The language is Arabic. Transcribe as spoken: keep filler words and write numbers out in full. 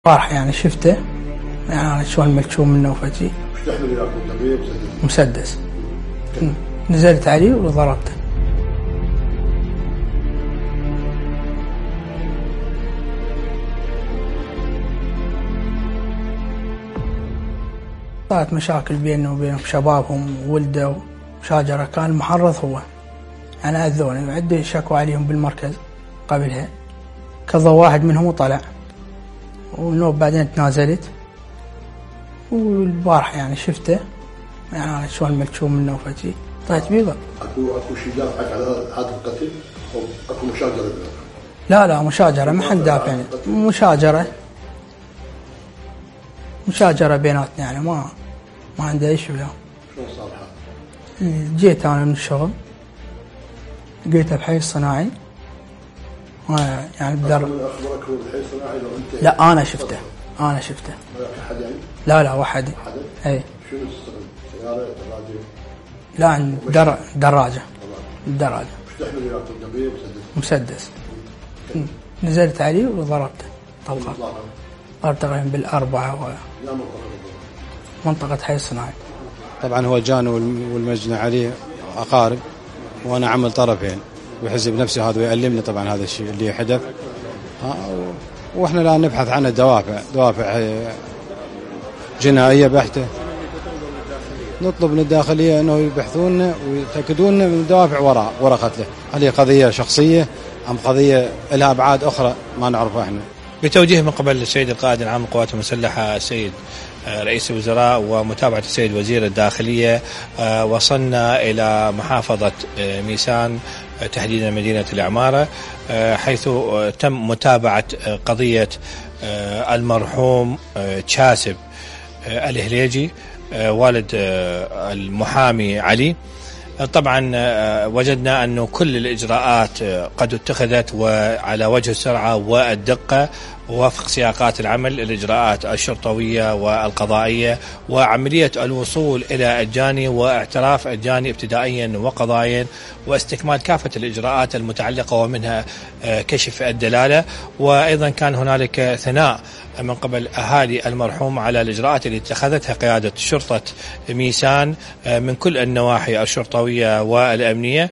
راح يعني شفته، يعني أنا شلون ملشوم منه وفجي. وش تحمل وياك طبيب مسدس؟ مسدس. نزلت عليه وضربته. صارت مشاكل بينه وبين شبابهم وولده وشاجرة، كان المحرض هو، يعني أذوني وعندي شكوى عليهم بالمركز قبلها، كذا واحد منهم وطلع، ونوب بعدين تنازلت، والبارح يعني شفته، يعني أنا شلون ملشوم منه وفجي طلعت بيه. اكو اكو شيء دافعك على هذا القتل او اكو مشاجره بينكم؟ لا لا مشاجرة، ما حد دافعني، مشاجرة مشاجرة بيناتنا، يعني ما ما عنده اي شيء وياه. شلون صار الحال؟ جيت انا من الشغل لقيته بحي الصناعي، يعني بدر. من اخبرك هو بالحي الصناعي لو انت؟ لا انا شفته، انا شفته. ما احد يعني؟ لا لا وحدي. حدا؟ اي. شنو تستخدم؟ سياره دراجه؟ لا عند در... دراجه. دراجه. وش تحمل وياك طبيب مسدس؟ مسدس. نزلت عليه وضربته طلقه. ضرب تقريبا بالاربعه. و... لا منطقه منطقه حي الصناعي. طبعا هو جاني والمجنى عليه اقارب، وانا عمل طرفين ويحس بنفسه هذا ويألمني طبعا هذا الشيء اللي حدث. واحنا الان نبحث عن الدوافع، دوافع جنائيه بحته. نطلب من الداخليه انه يبحثون ويتاكدون من دوافع وراء وراء قتله، هل هي قضيه شخصيه ام قضيه لها ابعاد اخرى ما نعرفها احنا. بتوجيه من قبل السيد القائد العام للقوات المسلحه السيد رئيس الوزراء ومتابعة السيد وزير الداخلية، وصلنا إلى محافظة ميسان تحديدا مدينة العمارة، حيث تم متابعة قضية المرحوم تشاسب الهليجي والد المحامي علي. طبعا وجدنا أنه كل الإجراءات قد اتخذت وعلى وجه السرعة والدقة ووفق سياقات العمل، الإجراءات الشرطوية والقضائية، وعملية الوصول إلى الجاني واعتراف الجاني ابتدائيا وقضائيا، واستكمال كافة الإجراءات المتعلقة ومنها كشف الدلالة. وأيضا كان هنالك ثناء من قبل أهالي المرحوم على الإجراءات التي اتخذتها قيادة شرطة ميسان من كل النواحي الشرطوية والأمنية.